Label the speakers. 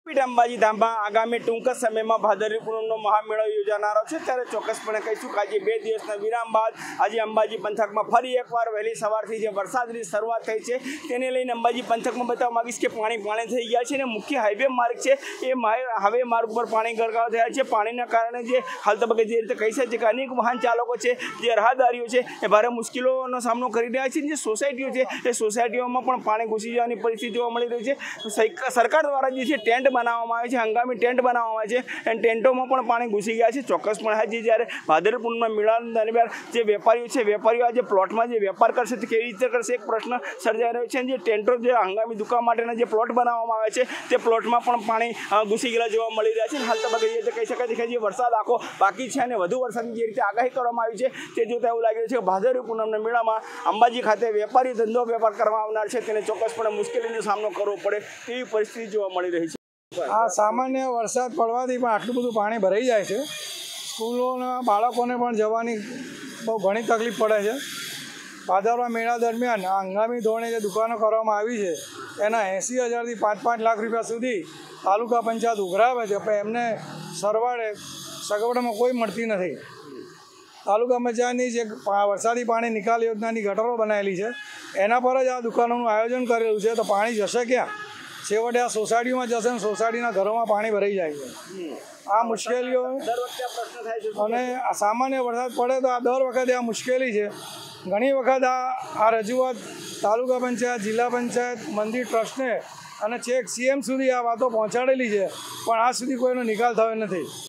Speaker 1: અંબાજી ધામમાં આગામી ટૂંક સમયમાં ભાદરવી પૂનમનો મહામેળો યોજાનારો છે ત્યારે ચોક્કસપણે કહીશું કે આજે 2 દિવસના વિરામ બાદ આજે અંબાજી પંથકમાં ફરી એકવાર વહેલી સવારથી જે વરસાદની શરૂઆત થઈ છે તેને લઈને અંબાજી પંથકમાં બતાવવા માંગીશ કે પાણી થઈ ગયા છે અને મુખ્ય હાઈવે માર્ગ છે એ હાઈવે માર્ગ ઉપર પાણી ગરકાવ થયા છે। પાણીના કારણે જે હાલ તબક્કે જે રીતે કહી શકાય છે કે અનેક વાહન ચાલકો છે જે રાહદારીઓ છે એ ભારે મુશ્કેલીઓનો સામનો કરી રહ્યા છે। જે સોસાયટીઓ છે એ સોસાયટીઓમાં પણ પાણી ઘૂસી જવાની પરિસ્થિતિ જોવા મળી રહી છે। સરકાર દ્વારા જે છે ટેન્ટ બનાવવામાં આવે છે, હંગામી ટેન્ટ બનાવવામાં આવે છે અને ટેન્ટોમાં પણ પાણી ઘૂસી ગયા છે। ચોક્કસપણે આજે જ્યારે ભાદરવી પૂનમના મેળા દરમિયાન જે વેપારીઓ આજે પ્લોટમાં જે વેપાર કરશે તે કેવી રીતે કરશે એક પ્રશ્ન સર્જાઈ રહ્યો છે। જે ટેન્ટો જે હંગામી દુકાન માટેના જે પ્લોટ બનાવવામાં આવે છે તે પ્લોટમાં પણ પાણી ઘૂસી ગયેલા જોવા મળી રહ્યા છે। હાલ તબક્કે જે રીતે કહી શકાય છે કે જે વરસાદ આખો બાકી છે અને વધુ વરસાદની જે રીતે આગાહી કરવામાં આવી છે તે જોતા એવું લાગી રહ્યું છે કે ભાદરવી પૂનમના મેળામાં અંબાજી ખાતે વેપારી ધંધો વેપાર કરવા આવનાર છે તેને ચોક્કસપણે મુશ્કેલીનો સામનો કરવો પડે તેવી પરિસ્થિતિ જોવા મળી રહી છે।
Speaker 2: આ સામાન્ય વરસાદ પડવાથી પણ આટલું બધું પાણી ભરાઈ જાય છે। સ્કૂલોના બાળકોને પણ જવાની બહુ ઘણી તકલીફ પડે છે। ભાદરવા મેળા દરમિયાન આ હંગામી ધોરણે જે દુકાનો કરવામાં આવી છે એના 80,000થી 5-5 લાખ રૂપિયા સુધી તાલુકા પંચાયત ઉઘરાવે છે, પણ એમને સરવાળે સગવડમાં કોઈ મળતી નથી। તાલુકા પંચાયતની જે વરસાદી પાણી નિકાલ યોજનાની ગટરો બનાવેલી છે એના પર જ આ દુકાનોનું આયોજન કરેલું છે, તો પાણી જશે ક્યાં? છેવટે આ સોસાયટીમાં જશે ને સોસાયટીના ઘરોમાં પાણી ભરાઈ જાય છે। આ મુશ્કેલીઓ અને સામાન્ય વરસાદ પડે તો આ દર વખતે આ મુશ્કેલી છે। ઘણી વખત આ રજૂઆત તાલુકા પંચાયત, જિલ્લા પંચાયત, મંદિર ટ્રસ્ટને અને છેક CM સુધી આ વાતો પહોંચાડેલી છે, પણ આજ સુધી કોઈનો નિકાલ થયો નથી।